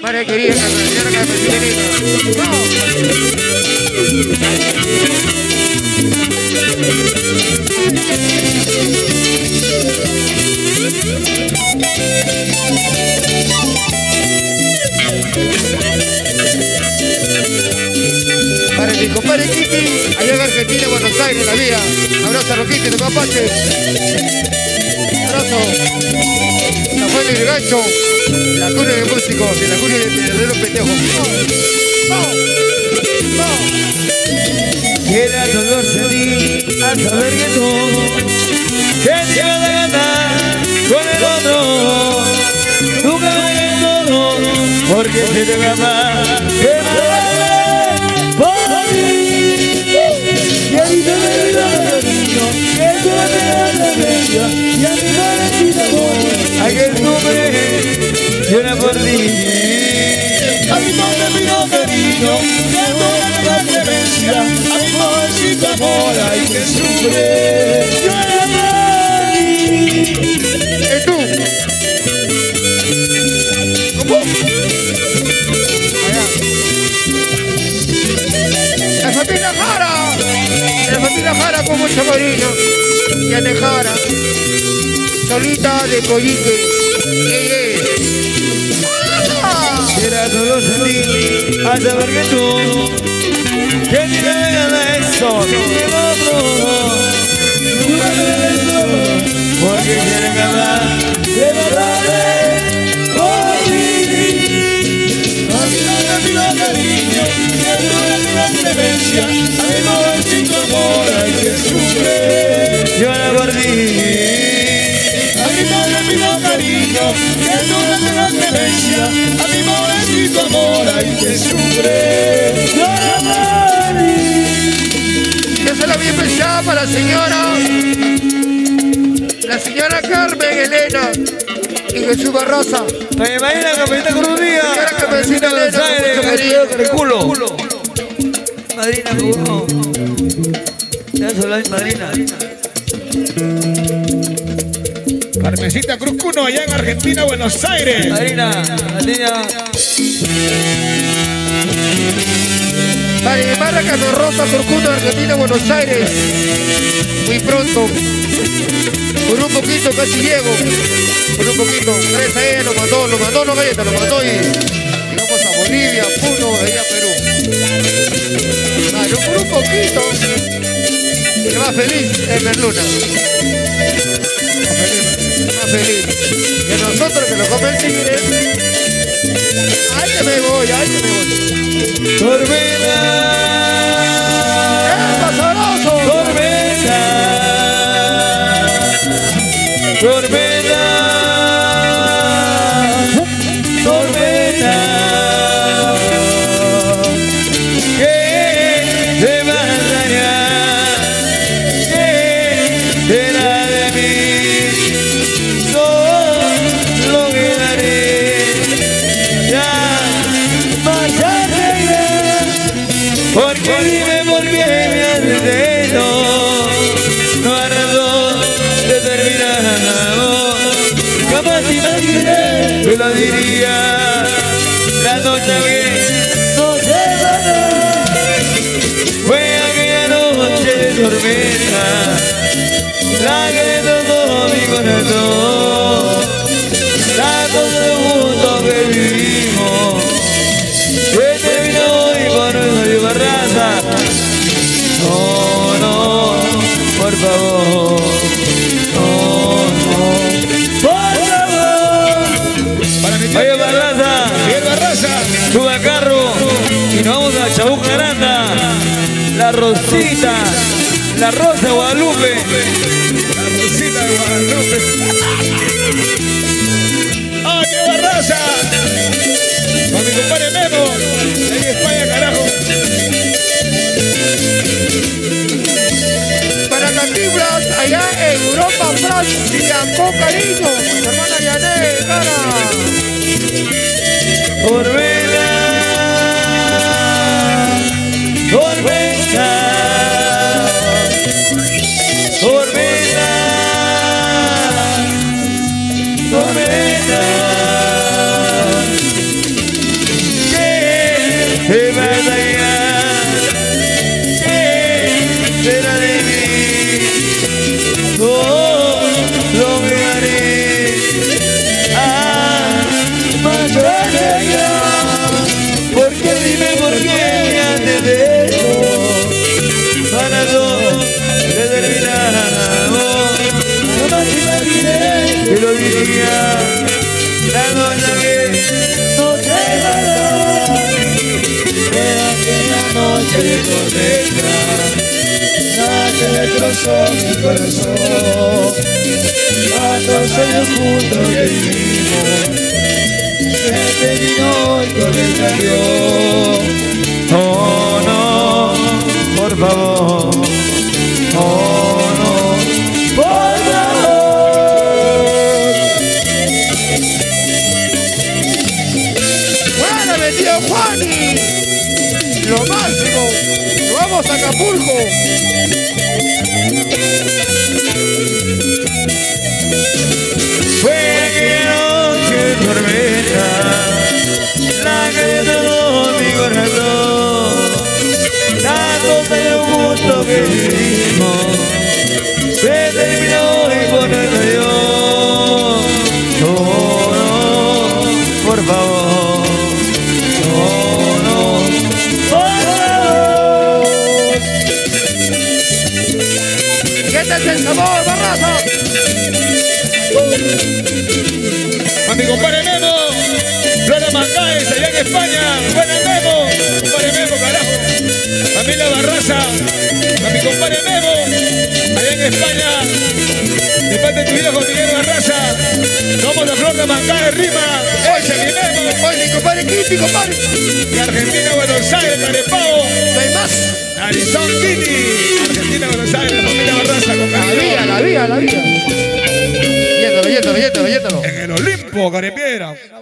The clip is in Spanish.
María querida, señora Carmencita. Para mi compadre Kiki, allá en Argentina, Buenos Aires, la vida. Abrazo a Roquito, tu Apache. Abrazo. La Juana y el Gancho, la cuna de músicos y la cuna de los pendejos. ¡Vamos! ¡Vamos! Quiera dolor sentir al saber que tú que te vas a ganar con el otro. Nunca me den todo porque se te va a amar. Te va por ti. Y a mí se me olvidó cariño, que tú me das la bella y a mi parecida amor. Aquel nombre llora por ti. A mi madre me dio cariño, que tú me das clemencia. A mi pobrecito amor hay que sufre. Llora por ti. ¿Y tú? ¿Cómo? Allá. La familia Jara. La familia Jara con mucho cariño. Y a Jara. Solita de Coyique. Quiera solo sentir al saber que tú que ni me gana eso ni el otro. Nunca me des todo porque quieren ganar de verdad por ti. A mí no me pido cariño, que tú me das clemencia. A mi pobrecito amor hay que sufre. Llora por ti. A mi madre me pido cariño, que tú me das clemencia. A mi pobrecito amor hay que sufre. Llora por ti. Yo se la bien pensada para la señora Carmen Elena y Jesús Barraza. Me imagina Capeita Cruz Díaz. Señora Carmencita Buenos Elena, Aires, con mucho cariño. con el culo. Madrina, burro. Ya solo hay madrina. Carmencita Cruz Cuno, allá en Argentina, Buenos Aires. Madrina, la niña. Para mi hermana Carmen Rosa Turcuno, Argentina, Buenos Aires. Muy pronto. Por un poquito casi llego. Por un poquito. Gracias a ella nos mandó una galleta, nos mandó y llegamos a Bolivia, Puno, de ahí a Perú. Claro, por un poquito. El más feliz es Merluna. Más feliz. Que nosotros que lo come el tigre. Ay que me voy, ay que me voy. Tormenta. ¡Pasoroso! Tormenta. Tormenta. Tormenta. Que te va a dañar. Que será de mí. Solo quedaré. Ya marcharte iré. Porque dime por qué me haces esto. No hay razón de terminar amor. Jamás imaginé que lo diría. La noche que no se va. Fue aquella noche de tormenta la que tocó mi corazón. Tantos segundos que vivimos que terminó hoy con nuestra viva raza. No, no, por favor. No, por favor. Para mi Oye, Barraza, Miguel Barraza. sube al carro y nos vamos a Chabucaranda. La Rosita, la Rosa de Guadalupe. La Rosita de Guadalupe. ¡Ah, qué Barraza! Con mi compadre Memo. En España, carajo. Para Cantiblas, allá en Europa, Francia, con cariño. Mi hermana Yané, cara. Tormenta, tormenta, tormenta, tormenta. ¿Qué vas a llegar? ¿Qué será de mí? Oh, lo miraré a mañana ya. Porque dime por qué ya te dejo para no determinar amor. Jamás imaginé que lo diría la noche que no te dará. Era aquella noche de tormenta, la que destrozó mi corazón. Tantos años juntos que vivimos, se terminó y tormenta dio. Oh no, por favor. Oh no, por favor. ¡Buena, tío Juani! Lo máximo. Nos vamos a Acapulco. Fue aquella noche de tormenta, la que detonó mi corazón. Tantos años juntos que vivimos, se terminó y por nuestra Dios. Oh no, por favor. Oh no, por favor. Y este es el sabor, Barraza. A mi compadre Memo, Flora Mangáez, allá en España. Buena Memo, compadre Memo, carajo. Familia Barraza, a mi compadre Memo, allá en España. De parte de tu viejo Miguel Barraza, somos la Flor de Mangáez, Rima, ese mi Memo. Oye, mi compadre Kitty, compadre. Y Argentina, Buenos Aires, Carepao. No hay más. Arizón Kitty, Argentina, Buenos Aires, la familia Barraza, con cariño. La vía. Yéndolo. En el Olimpo, Carepiedra.